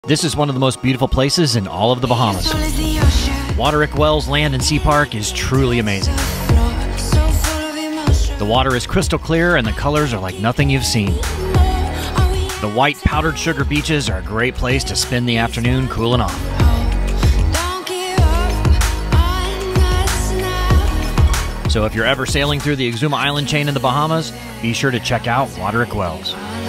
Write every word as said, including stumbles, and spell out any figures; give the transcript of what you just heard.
This is one of the most beautiful places in all of the Bahamas. Waterick Wells Land and Sea Park is truly amazing. The water is crystal clear and the colors are like nothing you've seen. The white powdered sugar beaches are a great place to spend the afternoon cooling off. So if you're ever sailing through the Exuma Island chain in the Bahamas, be sure to check out Waterick Wells.